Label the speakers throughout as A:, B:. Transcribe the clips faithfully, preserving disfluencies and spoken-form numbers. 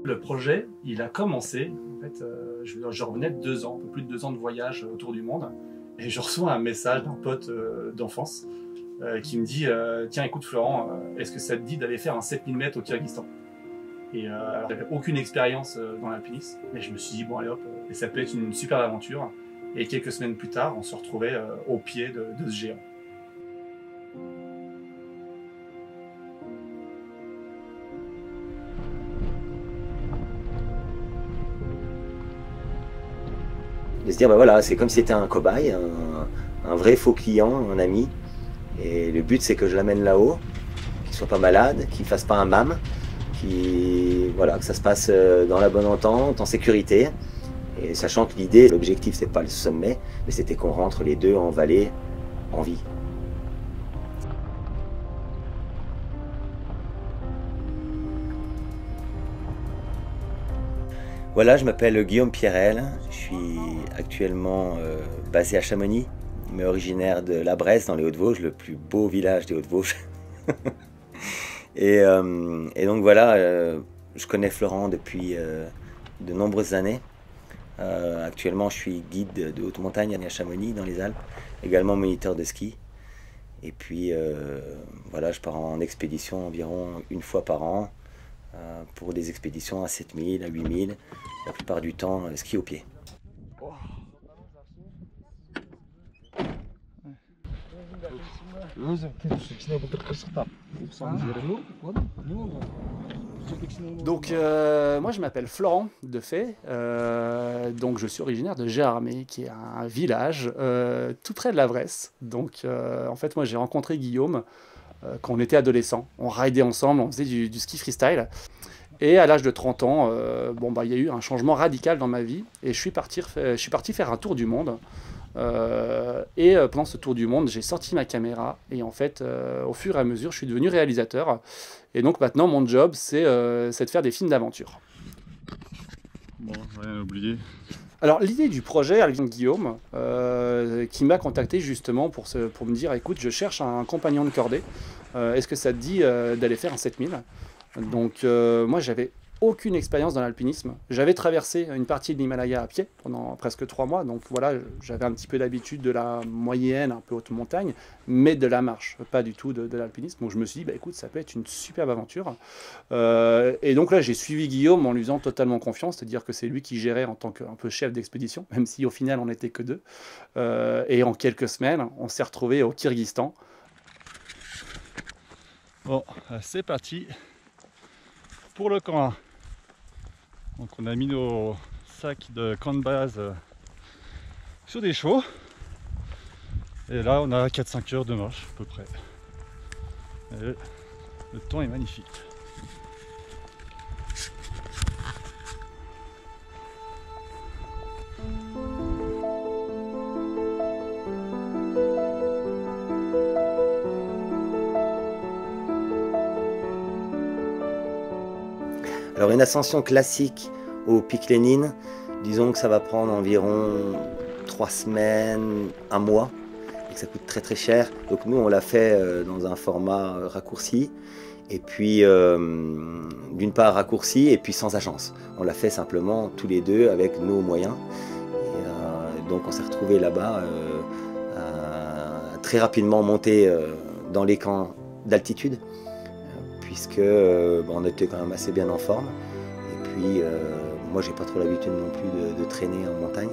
A: Le projet, il a commencé, en fait, euh, je, je revenais de deux ans, un peu plus de deux ans de voyage autour du monde, et je reçois un message d'un pote euh, d'enfance euh, qui me dit euh, « Tiens, écoute Florent, euh, est-ce que ça te dit d'aller faire un sept mille mètres au Kyrgyzstan ?» Et euh, alors, j'avais aucune expérience euh, dans l'alpinisme, mais je me suis dit « Bon, allez hop, euh, et ça peut être une super aventure ». Et quelques semaines plus tard, on se retrouvait euh, au pied de, de ce géant.
B: De se dire, bah voilà, c'est comme si c'était un cobaye, un, un vrai faux client, un ami. Et le but, c'est que je l'amène là-haut, qu'il ne soit pas malade, qu'il ne fasse pas un M A M, qu'il, voilà, que ça se passe dans la bonne entente, en sécurité. Et sachant que l'idée, l'objectif, c'est pas le sommet, mais c'était qu'on rentre les deux en vallée, en vie. Voilà, je m'appelle Guillaume Pierrel, je suis actuellement euh, basé à Chamonix, mais originaire de La Bresse dans les Hauts-de-Vosges, le plus beau village des Hauts-de-Vosges. et, euh, et donc voilà, euh, je connais Florent depuis euh, de nombreuses années. Euh, actuellement, je suis guide de, de haute montagne à Chamonix, dans les Alpes, également moniteur de ski. Et puis euh, voilà, je pars en expédition environ une fois par an, pour des expéditions à sept mille, à huit mille, la plupart du temps ski au pied.
C: Donc euh, moi je m'appelle Florent Defay, euh, donc je suis originaire de Gérardmer, qui est un village euh, tout près de la Bresse. Donc euh, en fait moi j'ai rencontré Guillaume euh, quand on était adolescent, on ridait ensemble, on faisait du, du ski freestyle. Et à l'âge de trente ans, euh, bon, bah, il y a eu un changement radical dans ma vie et je suis parti, je suis parti faire un tour du monde. Euh, et euh, pendant ce tour du monde, j'ai sorti ma caméra et en fait, euh, au fur et à mesure, je suis devenu réalisateur. Et donc maintenant, mon job, c'est euh, de faire des films d'aventure.
D: Bon, rien à oublier. Alors
C: l'idée du projet, elle vient de Guillaume, euh, qui m'a contacté justement pour, ce, pour me dire, écoute, je cherche un compagnon de cordée. Euh, Est-ce que ça te dit euh, d'aller faire un sept mille ? Donc euh, moi j'avais aucune expérience dans l'alpinisme. J'avais traversé une partie de l'Himalaya à pied pendant presque trois mois, donc voilà, j'avais un petit peu d'habitude de la moyenne, un peu haute montagne, mais de la marche, pas du tout de, de l'alpinisme. Donc je me suis dit, bah, écoute, ça peut être une superbe aventure. Euh, et donc là j'ai suivi Guillaume en lui faisant totalement confiance, c'est-à-dire que c'est lui qui gérait en tant qu'un peu chef d'expédition, même si au final on n'était que deux. Euh, et en quelques semaines, on s'est retrouvés au Kyrgyzstan.
D: Bon, c'est parti pour le camp un. Donc on a mis nos sacs de camp de base sur des chevaux. Et là on a quatre cinq heures de marche à peu près. Et le temps est magnifique.
B: Alors une ascension classique au pic Lénine, disons que ça va prendre environ trois semaines, un mois, et que ça coûte très très cher. Donc nous on l'a fait dans un format raccourci, et puis euh, d'une part raccourci et puis sans agence. On l'a fait simplement tous les deux avec nos moyens. Et, euh, donc on s'est retrouvés là-bas euh, euh, très rapidement monter euh, dans les camps d'altitude, puisque euh, bon, on était quand même assez bien en forme. Et puis, euh, moi, j'ai pas trop l'habitude non plus de, de traîner en montagne.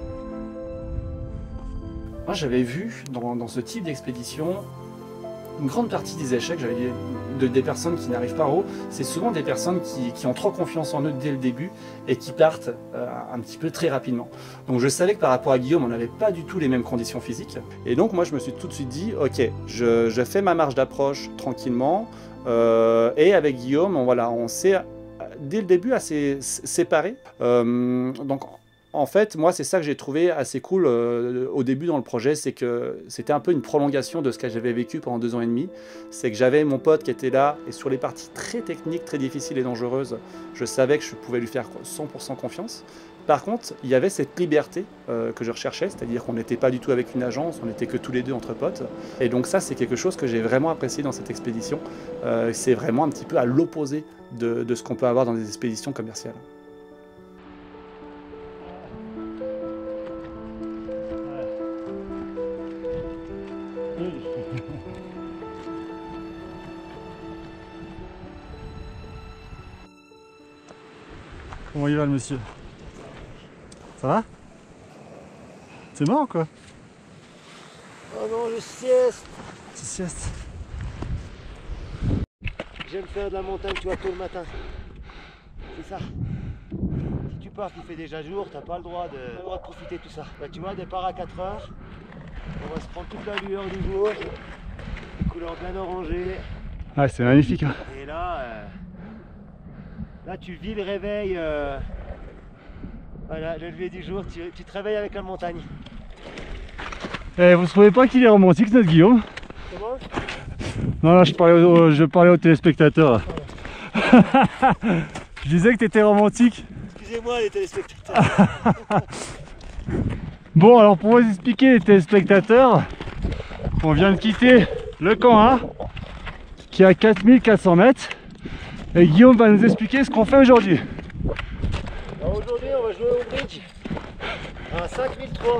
C: Moi, j'avais vu dans, dans ce type d'expédition une grande partie des échecs, j'avais de, des personnes qui n'arrivent pas en haut, c'est souvent des personnes qui, qui ont trop confiance en eux dès le début et qui partent euh, un petit peu très rapidement. Donc je savais que par rapport à Guillaume, on n'avait pas du tout les mêmes conditions physiques. Et donc moi, je me suis tout de suite dit, ok, je, je fais ma marche d'approche tranquillement. Euh, et avec Guillaume, on, voilà, on s'est dès le début assez séparés. Euh, donc en fait, moi, c'est ça que j'ai trouvé assez cool euh, au début dans le projet, c'est que c'était un peu une prolongation de ce que j'avais vécu pendant deux ans et demi. C'est que j'avais mon pote qui était là, et sur les parties très techniques, très difficiles et dangereuses, je savais que je pouvais lui faire cent pour cent confiance. Par contre, il y avait cette liberté euh, que je recherchais, c'est-à-dire qu'on n'était pas du tout avec une agence, on n'était que tous les deux entre potes. Et donc ça, c'est quelque chose que j'ai vraiment apprécié dans cette expédition. Euh, c'est vraiment un petit peu à l'opposé de, de ce qu'on peut avoir dans des expéditions commerciales.
D: Comment il va le monsieur? Ça va? C'est mort quoi?
B: Oh non, je sieste.
D: Tu siestes?
B: J'aime faire de la montagne, tu vois, tôt le matin. C'est ça. Si tu pars qu'il fait déjà jour, t'as pas le droit de, le droit de profiter de tout ça. Bah, tu vois, départ à quatre heures, on va se prendre toute la lueur du jour, couleur bien orangée.
D: Ouais, c'est magnifique. Hein.
B: Et là, euh, là tu vis le réveil. Euh, voilà, le lever du jour, tu, tu te réveilles avec la montagne.
D: Eh, vous trouvez pas qu'il est romantique notre Guillaume?
B: Comment?
D: Non, là, je parlais aux, je parlais aux téléspectateurs. Je disais que tu étais romantique.
B: Excusez-moi les téléspectateurs.
D: Bon, alors pour vous expliquer les téléspectateurs, on vient de quitter le camp un qui est à quatre mille quatre cents mètres et Guillaume va nous expliquer ce qu'on fait aujourd'hui.
B: Aujourd'hui, on va jouer au bridge à cinq mille trois.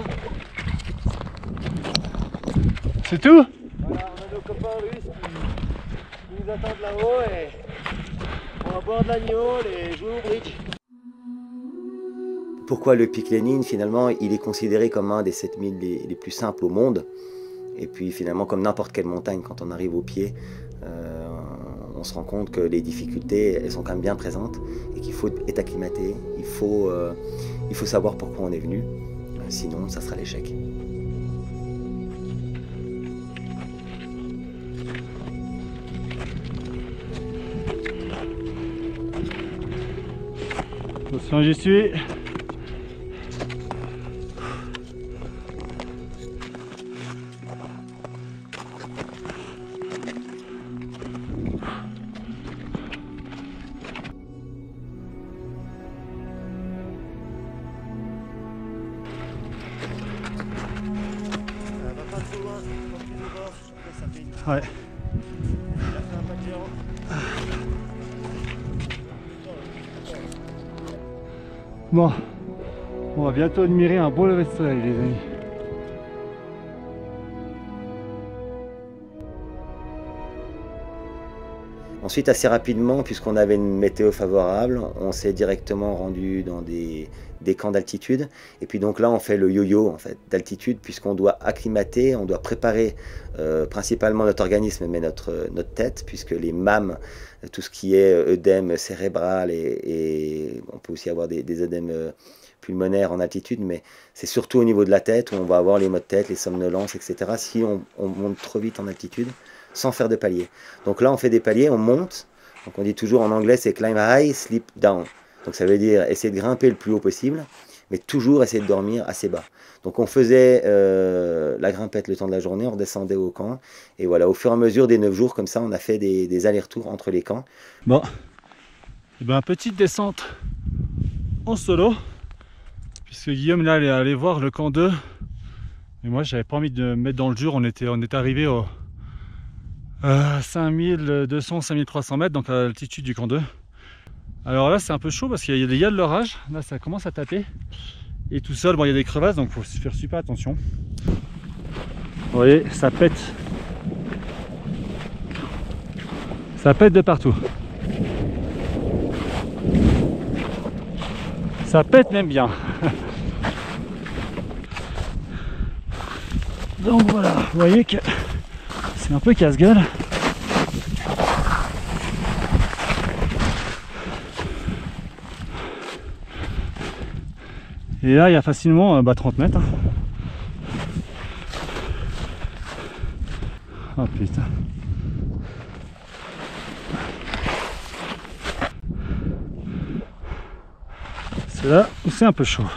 D: C'est tout?
B: Voilà, on a nos copains russes qui, qui nous attendent là-haut et on va boire de l'agneau et jouer au bridge. Pourquoi le pic Lénine, finalement, il est considéré comme un des sept mille les, les plus simples au monde. Et puis finalement, comme n'importe quelle montagne, quand on arrive au pied, euh, on se rend compte que les difficultés, elles sont quand même bien présentes et qu'il faut être acclimaté, il faut, euh, il faut savoir pourquoi on est venu, sinon ça sera l'échec.
D: Attention, j'y suis. Ouais. Bon, on va bientôt admirer un beau lever de soleil, les amis.
B: Ensuite, assez rapidement, puisqu'on avait une météo favorable, on s'est directement rendu dans des, des camps d'altitude. Et puis donc là, on fait le yo-yo en fait, d'altitude, puisqu'on doit acclimater, on doit préparer euh, principalement notre organisme, mais notre, notre tête, puisque les M A M, tout ce qui est œdème cérébral, et, et on peut aussi avoir des, des œdèmes pulmonaires en altitude, mais c'est surtout au niveau de la tête où on va avoir les maux de tête, les somnolences, et cetera, si on, on monte trop vite en altitude, sans faire de paliers. Donc là, on fait des paliers, on monte. Donc on dit toujours en anglais, c'est climb high, sleep down. Donc ça veut dire essayer de grimper le plus haut possible, mais toujours essayer de dormir assez bas. Donc on faisait euh, la grimpette le temps de la journée, on redescendait au camp. Et voilà, au fur et à mesure des neuf jours, comme ça, on a fait des, des allers-retours entre les camps.
D: Bon, et ben, petite descente en solo, puisque Guillaume là, il est allé voir le camp deux. Et moi, j'avais pas envie de me mettre dans le dur. On était, on est arrivé au Euh, cinq mille deux cents, cinq mille trois cents mètres, donc à l'altitude du camp deux. Alors là c'est un peu chaud parce qu'il y a des gars de l'orage, là ça commence à taper. Et tout seul, bon, il y a des crevasses, donc il faut faire super attention. Vous voyez, ça pète. Ça pète de partout. Ça pète même bien. Donc voilà, vous voyez que c'est un peu casse-gueule. Et là, il y a facilement bah, trente mètres. Hein. Oh putain. C'est là où c'est un peu chaud.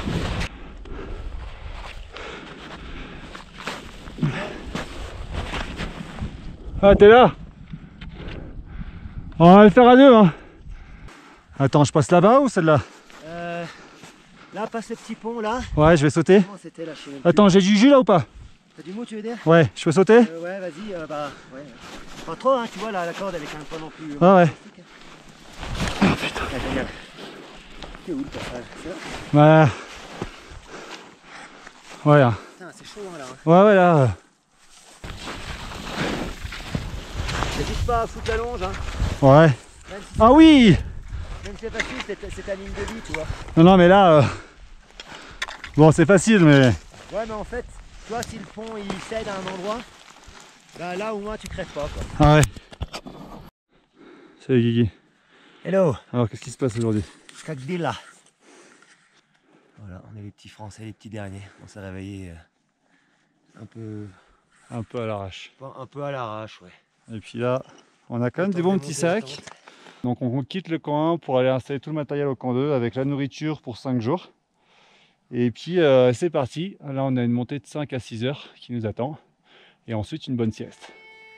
D: Ah, t'es là? On va le faire à deux, hein. Attends, je passe là-bas ou celle-là?
B: Euh, Là, passe le petit pont là.
D: Ouais, je vais sauter.
B: Comment c'était là, je sais même
D: Attends, j'ai du jus là ou pas?
B: plus. T'as du mot, tu veux dire?
D: Ouais, je peux sauter?
B: euh, Ouais, vas-y, euh, bah, ouais. Pas trop, hein, tu vois, là, la corde, elle est quand même pas non plus.
D: Ah ouais.
B: Oh putain. Ah, génial. T'es où le passage? C'est
D: Ouais.
B: là?
D: Ouais, là.
B: Putain, c'est chaud, hein, là.
D: Ouais, ouais, là.
B: N'hésite pas à foutre la longe, hein.
D: Ouais.
B: Même si,
D: Ah oui!
B: même si c'est facile, c'est c'est ta ligne de vie, tu vois.
D: Non, non, mais là. euh, Bon, c'est facile, mais.
B: Ouais, mais en fait, tu vois, si le pont il cède à un endroit, bah là au moins tu crèves pas, quoi.
D: Ah ouais. Salut Guigui.
B: Hello,
D: Alors, qu'est-ce qui se passe aujourd'hui?
B: Skagdilla. Voilà, on est les petits Français, les petits derniers. On s'est réveillé un peu,
D: Un peu à l'arrache.
B: un peu à l'arrache, ouais.
D: Et puis là, on a quand même des bons petits sacs. Donc, on quitte le camp un pour aller installer tout le matériel au camp deux avec la nourriture pour cinq jours. Et puis, euh, c'est parti. Là, on a une montée de cinq à six heures qui nous attend. Et ensuite, une bonne sieste.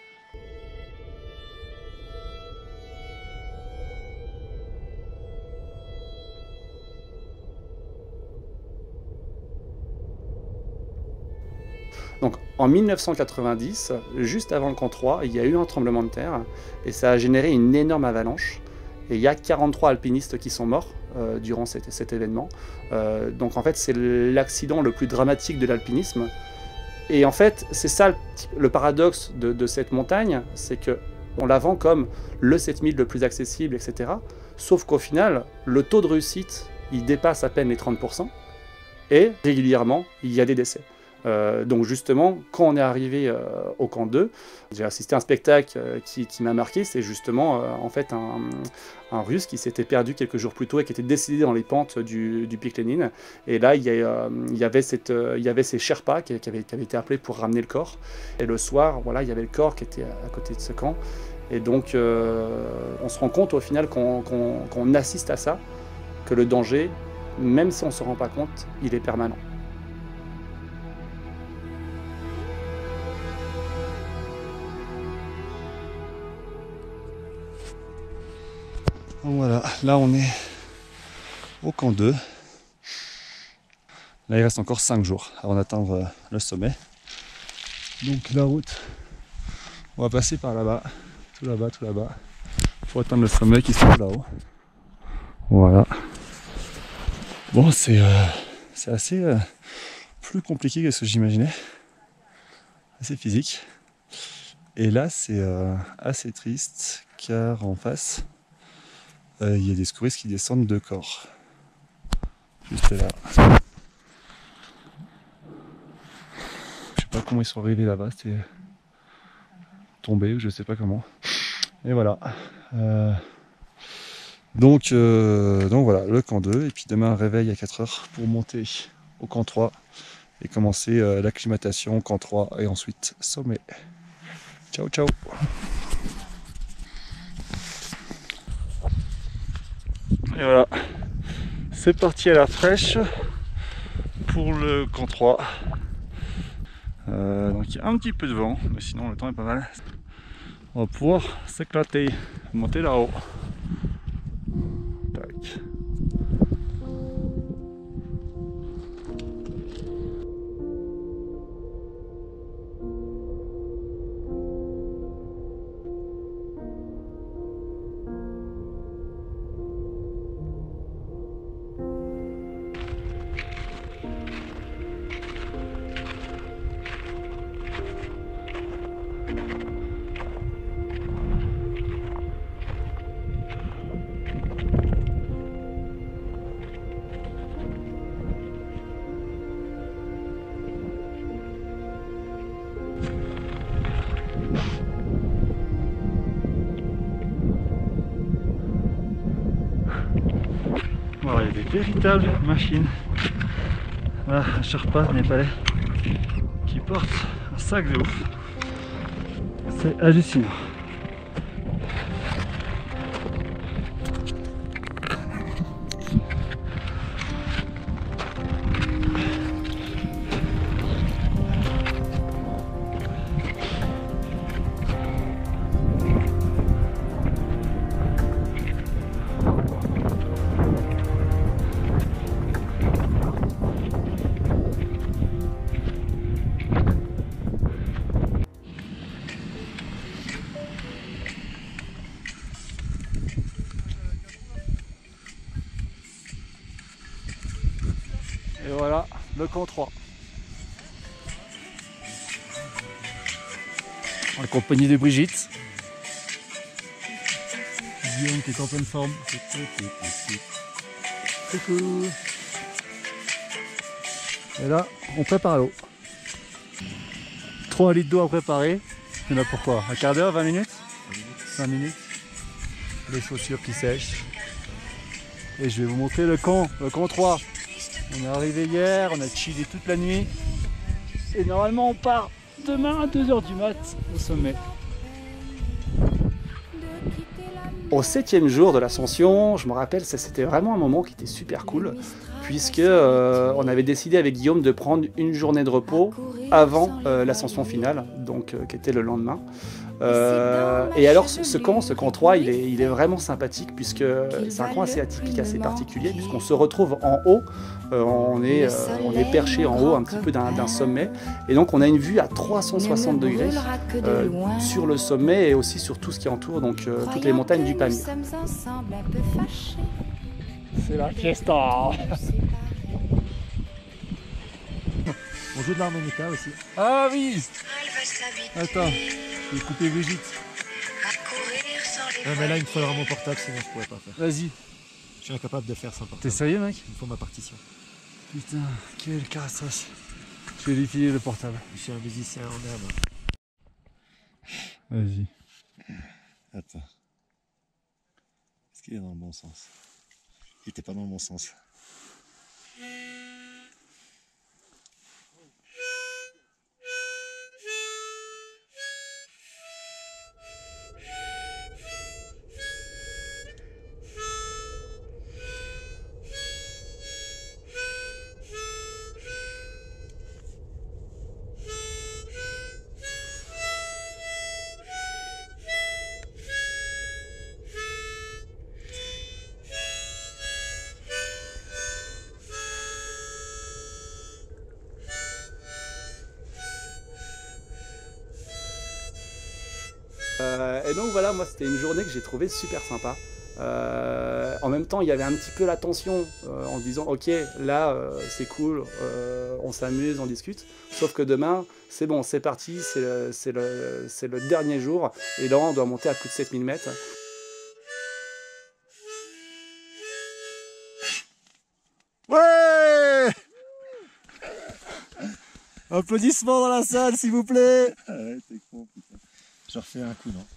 C: Donc en mille neuf cent quatre-vingt-dix, juste avant le camp trois, il y a eu un tremblement de terre et ça a généré une énorme avalanche. Et il y a quarante-trois alpinistes qui sont morts euh, durant cet, cet événement. Euh, donc en fait c'est l'accident le plus dramatique de l'alpinisme. Et en fait c'est ça le, le paradoxe de, de cette montagne, c'est qu'on la vend comme le sept mille le plus accessible, et cetera. Sauf qu'au final, le taux de réussite, il dépasse à peine les trente pour cent. Et régulièrement, il y a des décès. Euh, donc justement, quand on est arrivé euh, au camp deux, j'ai assisté à un spectacle euh, qui, qui m'a marqué, c'est justement euh, en fait un, un Russe qui s'était perdu quelques jours plus tôt et qui était décédé dans les pentes du, du pic Lénine. Et là, il y, a, euh, il y avait, cette, euh, il y avait ces Sherpas qui, qui, avaient, qui avaient été appelés pour ramener le corps. Et le soir, voilà, il y avait le corps qui était à, à côté de ce camp. Et donc, euh, on se rend compte au final qu'on qu'on, qu'on assiste à ça, que le danger, même si on ne se rend pas compte, il est permanent.
D: Donc voilà, là on est au camp deux. Là il reste encore cinq jours avant d'atteindre le sommet. Donc la route, on va passer par là-bas, tout là-bas, tout là-bas, pour atteindre le sommet qui se trouve là-haut. Voilà. Bon, c'est euh, c'est assez euh, plus compliqué que ce que j'imaginais. Assez physique. Et là c'est euh, assez triste car en face, il euh, y a des secouristes qui descendent de corps. Juste là. Je sais pas comment ils sont arrivés là-bas, c'était tombé ou je sais pas comment. Et voilà. Euh, donc, euh, donc voilà, le camp deux. Et puis demain, réveil à quatre heures pour monter au camp trois et commencer euh, l'acclimatation au camp trois et ensuite sommet. Ciao, ciao. Et voilà, c'est parti à la fraîche pour le camp trois. Euh, donc il y a un petit peu de vent, mais sinon le temps est pas mal. On va pouvoir s'éclater, monter là-haut. Tac. Voilà, il y a des véritables machines. Voilà, un Sherpa népalais qui porte un sac de ouf. C'est hallucinant. le camp trois.
C: En compagnie de Brigitte.
D: Guillaume qui est en pleine forme.
C: Coucou.
D: Et là, on prépare l'eau. trois litres d'eau à préparer. Il y en a pourquoi? Un quart d'heure, vingt minutes? cinq minutes. Les chaussures qui sèchent. Et je vais vous montrer le camp, le camp trois. On est arrivé hier, on a chillé toute la nuit. Et normalement on part demain à deux heures du mat au sommet.
C: Au septième jour de l'ascension, je me rappelle, ça c'était vraiment un moment qui était super cool, puisque euh, on avait décidé avec Guillaume de prendre une journée de repos avant euh, l'ascension finale, donc euh, qui était le lendemain. Euh, et alors ce, ce camp, ce camp trois, il est, il est vraiment sympathique, puisque c'est un camp assez atypique, assez particulier, puisqu'on se retrouve en haut, euh, on, est, euh, on est perché en haut un petit peu d'un sommet, et donc on a une vue à trois cent soixante degrés euh, sur le sommet et aussi sur tout ce qui entoure, donc euh, toutes les montagnes du Pamir.
D: C'est la fiesta.
E: On joue de l'harmonica aussi.
D: Ah oui. Attends, je vais couper Brigitte.
E: Ouais, mais là, il me faut vraiment portable, sinon je pourrais pas faire.
D: Vas-y.
E: Je suis incapable de faire sans portable.
D: T'es sérieux, mec?
E: Il me faut ma partition.
D: Putain, quelle carassage. Je vais lui filer le portable.
E: Je suis un musicien en herbe.
D: Vas-y.
E: Attends. Est-ce qu'il est dans le bon sens? Il était pas dans le bon sens.
C: Euh, et donc voilà, moi c'était une journée que j'ai trouvée super sympa. Euh, en même temps, il y avait un petit peu la tension euh, en disant ok, là euh, c'est cool, euh, on s'amuse, on discute. Sauf que demain, c'est bon, c'est parti, c'est le, le, le dernier jour. Et là, on doit monter à plus de sept mille mètres.
E: Ouais! Applaudissements dans la salle, s'il vous plaît! Ah ouais, t'es con, putain. Je refais un coup, non?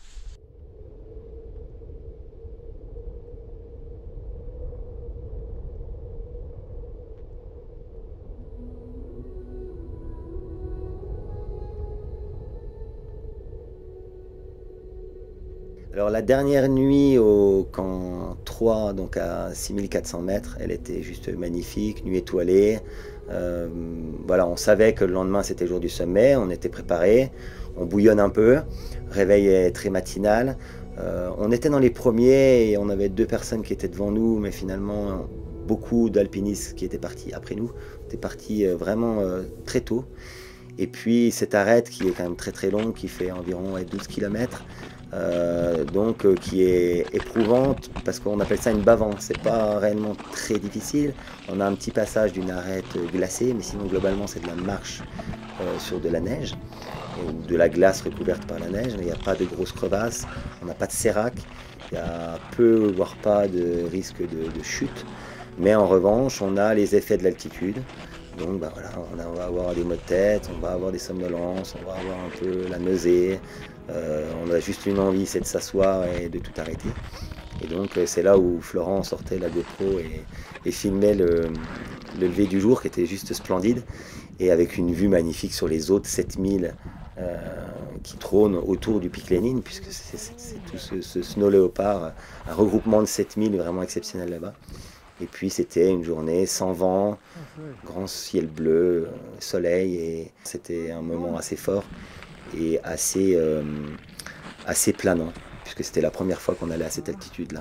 B: Alors la dernière nuit au camp trois, donc à six mille quatre cents mètres, elle était juste magnifique, nuit étoilée. Euh, voilà, on savait que le lendemain c'était le jour du sommet, on était préparés, on bouillonne un peu, réveil est très matinal. Euh, on était dans les premiers et on avait deux personnes qui étaient devant nous, mais finalement beaucoup d'alpinistes qui étaient partis après nous. On était partis vraiment euh, très tôt. Et puis cette arête qui est quand même très très longue, qui fait environ douze kilomètres, euh, donc euh, qui est éprouvante parce qu'on appelle ça une bavante. C'est pas réellement très difficile. On a un petit passage d'une arête glacée, mais sinon globalement c'est de la marche euh, sur de la neige, ou de la glace recouverte par la neige. Il n'y a pas de grosses crevasses, on n'a pas de sérac, il y a peu voire pas de risque de, de chute. Mais en revanche, on a les effets de l'altitude. Donc bah voilà, on va avoir des maux de tête, on va avoir des somnolences, on va avoir un peu la nausée. Euh, on a juste une envie, c'est de s'asseoir et de tout arrêter. Et donc c'est là où Florent sortait la GoPro et, et filmait le, le lever du jour qui était juste splendide. Et avec une vue magnifique sur les autres sept mille euh, qui trônent autour du pic Lénine, puisque c'est tout ce, ce snow léopard, un regroupement de sept mille vraiment exceptionnel là-bas. Et puis c'était une journée sans vent, grand ciel bleu, soleil, et c'était un moment assez fort et assez, euh, assez planant, puisque c'était la première fois qu'on allait à cette altitude-là.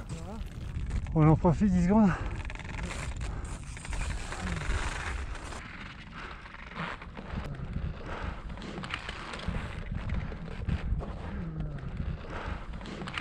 D: On en profite dix secondes.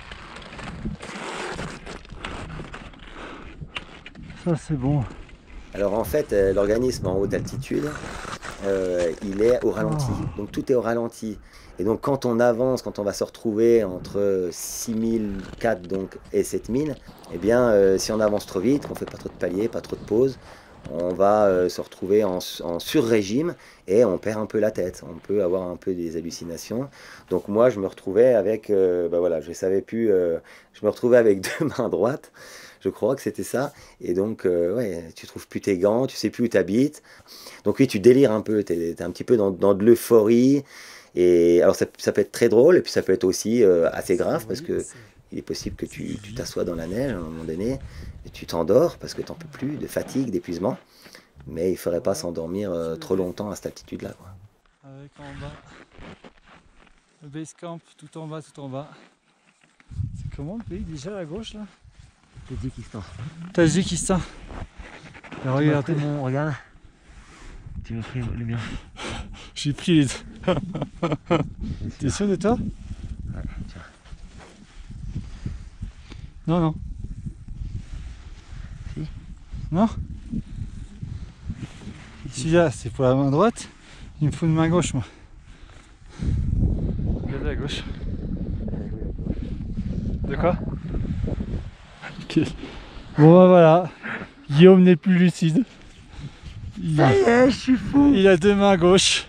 D: Ça c'est bon.
B: Alors en fait, euh, l'organisme en haute altitude, euh, il est au ralenti. Donc tout est au ralenti. Et donc quand on avance, quand on va se retrouver entre six mille quatre donc, et sept mille, eh bien euh, si on avance trop vite, qu'on ne fait pas trop de paliers, pas trop de pauses, on va euh, se retrouver en, en sur-régime et on perd un peu la tête. On peut avoir un peu des hallucinations. Donc moi je me retrouvais avec, euh, ben voilà, je savais plus, euh, je me retrouvais avec deux mains droites. Je crois que c'était ça. Et donc, euh, ouais, tu trouves plus tes gants, tu sais plus où tu habites. Donc oui, tu délires un peu, tu es un petit peu dans, dans de l'euphorie. Et alors, ça, ça peut être très drôle, et puis ça peut être aussi euh, assez grave, parce que il est possible que tu t'assoies dans la neige à un moment donné, et tu t'endors parce que tu n'en peux plus, de fatigue, d'épuisement. Mais il ne faudrait pas s'endormir euh, trop longtemps à cette altitude-là.
D: Avec en bas, le base camp, tout en bas, tout en bas. C'est comment le pays déjà à gauche là?
B: Tadjikistan.
D: Tadjikistan. Regardez.
B: Mon, regarde. Tu m'as pris le mien.
D: J'ai pris les deux. T'es sûr de toi?
B: Ouais, tiens.
D: Non, non.
B: Si.
D: Non? Celui-là, c'est pour la main droite. Il me faut une main gauche, moi. Regardez à gauche. De quoi? Okay. Bon ben voilà, Guillaume n'est plus lucide. Il,
B: Ça y est, je suis fou.
D: Il a deux mains gauches.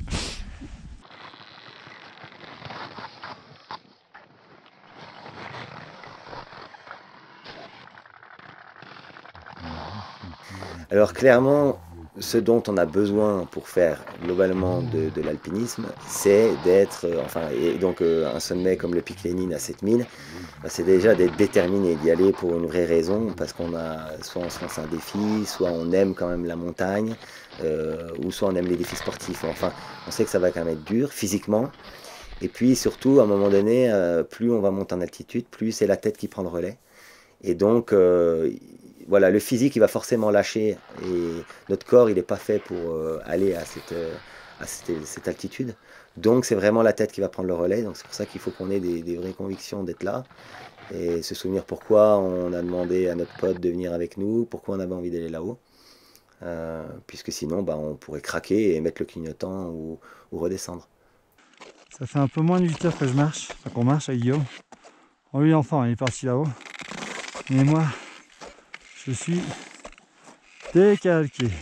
B: Alors clairement, ce dont on a besoin pour faire globalement de, de l'alpinisme, c'est d'être, euh, enfin, et donc euh, un sommet comme le Pic Lénine à sept mille, bah, c'est déjà d'être déterminé, d'y aller pour une vraie raison, parce qu'on a, soit on se lance un défi, soit on aime quand même la montagne, euh, ou soit on aime les défis sportifs. Enfin, on sait que ça va quand même être dur physiquement, et puis surtout, à un moment donné, euh, plus on va monter en altitude, plus c'est la tête qui prend le relais, et donc euh, voilà, le physique il va forcément lâcher et notre corps il n'est pas fait pour euh, aller à, cette, euh, à cette, cette altitude. Donc c'est vraiment la tête qui va prendre le relais. Donc c'est pour ça qu'il faut qu'on ait des, des vraies convictions d'être là et se souvenir pourquoi on a demandé à notre pote de venir avec nous, pourquoi on avait envie d'aller là-haut. Euh, puisque sinon bah, on pourrait craquer et mettre le clignotant ou, ou redescendre.
D: Ça fait un peu moins de huit heures que je marche, enfin qu'on marche avec Guillaume. Oh, lui enfin il est parti là-haut. Et moi, je suis décalqué.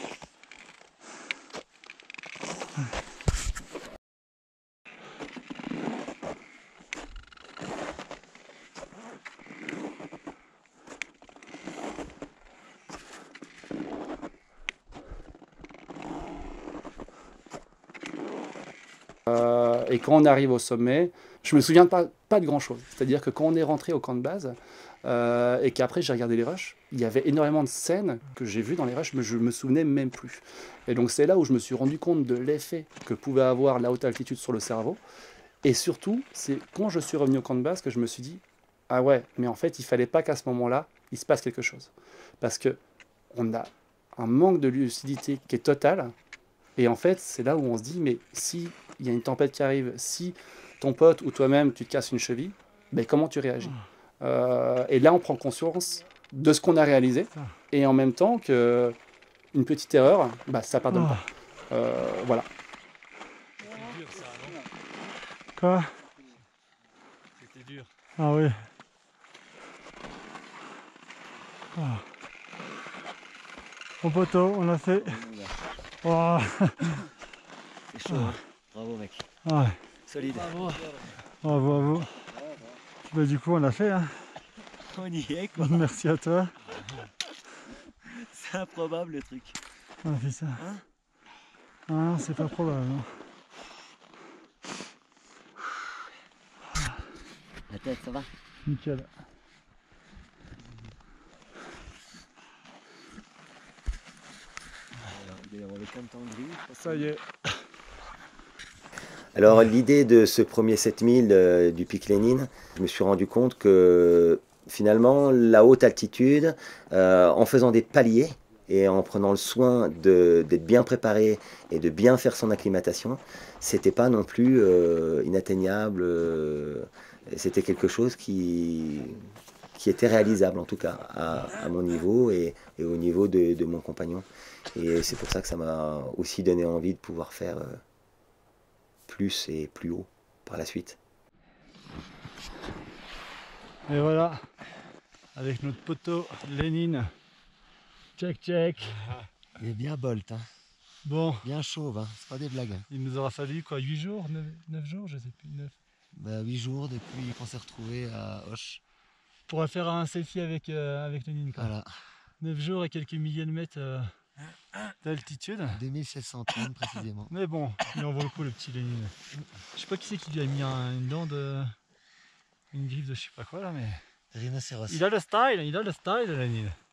C: Euh, et quand on arrive au sommet, je me souviens pas, pas de grand chose. C'est-à-dire que quand on est rentré au camp de base euh, et qu'après j'ai regardé les rushs, il y avait énormément de scènes que j'ai vues dans les rushs, mais je me souvenais même plus. Et donc c'est là où je me suis rendu compte de l'effet que pouvait avoir la haute altitude sur le cerveau. Et surtout, c'est quand je suis revenu au camp de base que je me suis dit « Ah ouais, mais en fait, il fallait pas qu'à ce moment-là, il se passe quelque chose. » Parce que on a un manque de lucidité qui est total. Et en fait, c'est là où on se dit « Mais si il y a une tempête qui arrive, si ton pote ou toi-même, tu te casses une cheville, ben comment tu réagis ?» euh, Et là, on prend conscience de ce qu'on a réalisé. Et en même temps que une petite erreur, bah, ça ne pardonne pas. Euh, voilà.
D: Quoi?
A: C'était dur.
D: Ah oui. Ah. Mon poteau, on l'a fait. Oh.
B: C'est chaud, hein. Bravo mec.
D: Ouais.
B: Solide.
D: Bravo. Bravo à vous. Bah, du coup, on l'a fait. Hein.
B: On y est quoi.
D: Merci à toi.
B: C'est improbable le truc.
D: On a fait ça.
B: Hein?
D: Ah non, c'est pas probable. Non.
B: La tête, ça va?
D: Nickel. Ça y est.
B: Alors l'idée de ce premier sept mille euh, du Pic Lénine, je me suis rendu compte que finalement la haute altitude, euh, en faisant des paliers et en prenant le soin d'être bien préparé et de bien faire son acclimatation, c'était pas non plus euh, inatteignable, euh, c'était quelque chose qui, qui était réalisable en tout cas à, à mon niveau et, et au niveau de, de mon compagnon. Et c'est pour ça que ça m'a aussi donné envie de pouvoir faire euh, plus et plus haut par la suite.
D: Et voilà, avec notre poteau Lénine. Check, check.
E: Il est bien bolt, hein.
D: Bon,
E: Bien chauve, hein. C'est pas des blagues.
D: il nous aura fallu quoi, huit jours, neuf jours, je sais plus, neuf.
E: Bah, huit jours depuis qu'on s'est retrouvé à Auch.
D: Pour faire un selfie avec, euh, avec Lénine quoi.
E: Voilà,
D: neuf jours et quelques milliers de mètres euh, d'altitude.
E: deux mille sept cent trente précisément.
D: Mais bon, il en vaut le coup le petit Lénine. Je sais pas qui c'est qui lui a mis un- une dent de... une griffe de je sais pas quoi là, mais...
E: Rhinocéros.
D: Il a le style, il a le style Lénine.